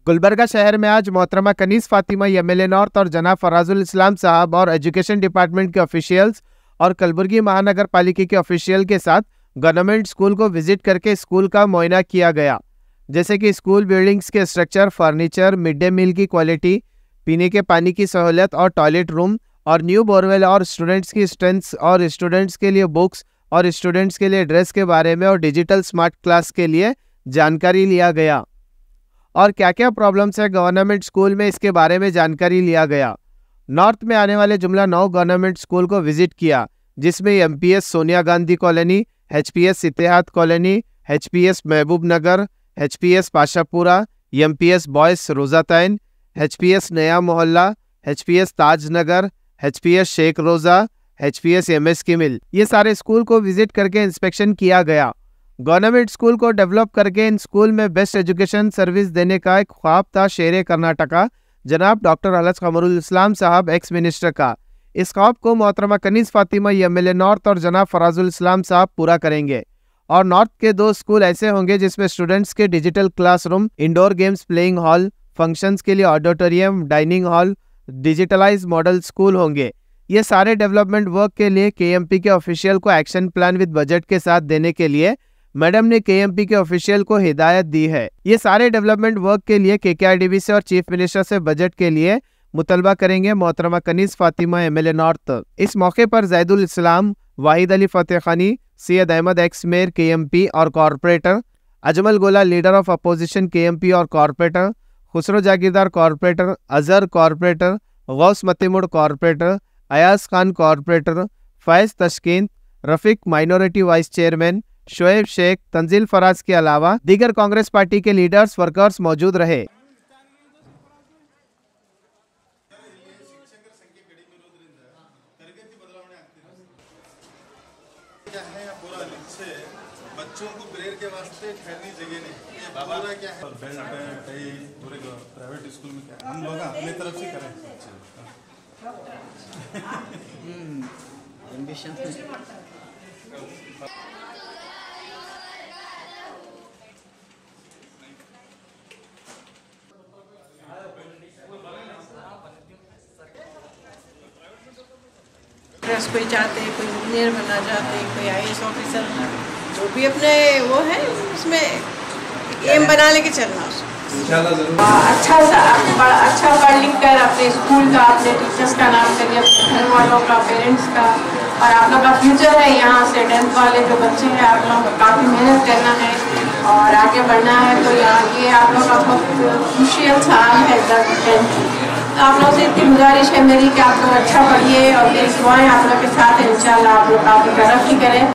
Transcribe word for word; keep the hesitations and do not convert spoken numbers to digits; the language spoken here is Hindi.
गुलबर्गा शहर में आज मोहतरमा कनीज़ फातिमा एमएलए नॉर्थ और जनाब फराजुल इस्लाम साहब और एजुकेशन डिपार्टमेंट के ऑफिशियल्स और कलबुर्गी महानगर पालिका के ऑफिशियल के साथ गवर्नमेंट स्कूल को विजिट करके स्कूल का मुआयना किया गया, जैसे कि स्कूल बिल्डिंग्स के structure, furniture, mid day meal की क्वालिटी, पीने के पानी की सहूलियत और टॉयलेट रूम और न्यू बोरवेल और स्टूडेंट्स की स्ट्रेंथ्स और स्टूडेंट्स के लिए बुक्स और स्टूडेंट्स के लिए ड्रेस के बारे में और डिजिटल स्मार्ट क्लास के लिए जानकारी लिया गया और क्या क्या प्रॉब्लम्स है गवर्नमेंट स्कूल में इसके बारे में जानकारी लिया गया। नॉर्थ में आने वाले जुमला नौ गवर्नमेंट स्कूल को विजिट किया, जिसमें MPS Sonia Gandhi colony, HPS Ittehad colony, HPS Mehboob Nagar, HPS Pashapura, MPS boys Rozatain, HPS Naya Mohalla, HPS Taj Nagar, HPS Shaikh Roza, HPS MS की मिल, ये सारे स्कूल को विजिट करके इंस्पेक्शन किया गया। गवर्नमेंट स्कूल को डेवलप करके इन स्कूल में बेस्ट एजुकेशन सर्विस देने का एक ख्वाब था शेर कर्नाटका जनाब डॉक्टर अलज कमरुल इस्लाम साहब एक्स मिनिस्टर का। इस ख्वाब को मोहतरमा कनीज़ फातिमा एमएलए नॉर्थ और जनाब फराजुल इस्लाम साहब पूरा करेंगे और नॉर्थ के दो स्कूल ऐसे होंगे जिसमें स्टूडेंट्स के digital classroom, indoor games playing hall, functions के लिए auditorium, dining hall, digitalise model school होंगे। ये सारे डेवलपमेंट वर्क के लिए केएमपी के ऑफिशियल को एक्शन प्लान विद बजट के साथ देने के लिए मैडम ने केएमपी के ऑफिशियल को हिदायत दी है। ये सारे डेवलपमेंट वर्क के लिए केकेआरडीबी से और चीफ मिनिस्टर से बजट के लिए मुतलबा करेंगे मोहतरमा कनीज़ फातिमा एमएलए नॉर्थ। इस मौके पर जैदुल इस्लाम, वाहिद Ali Fateh Khani, Syed Ahmed ex mayor KMP और corporator, Ajmal Gola leader of opposition KMP और corporator, Khusro Jagirdar corporator, Azhar corporator, Gaus Matimud corporator, Ayaz Khan corporator, Faiz Tashkeen, Rafiq minority vice chairman, Shoaib Sheikh, Tanzeel Faraz के अलावा दीगर कांग्रेस पार्टी के लीडर्स वर्कर्स मौजूद रहे। बच्चों को प्रेयर के वास्ते ठहरने जगह नहीं, ये पूरा क्या है बेल्ट टाई पूरे प्राइवेट स्कूल में क्या हम लोग अपनी तरफ से करें। एम्बिशन कोई चाहते हैं, कोई इंजीनियर बनना चाहते हैं, कोई आईएएस ऑफिसर, जो भी अपने वो है उसमें एम बना लेके चलना उसको। अच्छा अच्छा पढ़ लिख कर अपने स्कूल का, अपने टीचर्स का नाम करिए, अपने घर वालों का, पेरेंट्स का, और आप लोग का फ्यूचर है। यहाँ से टेंथ वाले जो बच्चे हैं आप लोगों को काफ़ी मेहनत करना है और आगे बढ़ना है। तो यहाँ ये आप लोग का बहुत खुशियाल साल है टेंथ। तो आप लोगों से इतनी गुजारिश है मेरी कि आप लोग अच्छा पढ़िए और मेरी दुआएं आप लोग के साथ है। इंशाल्लाह आप लोग काफ़ी तरक्की करें।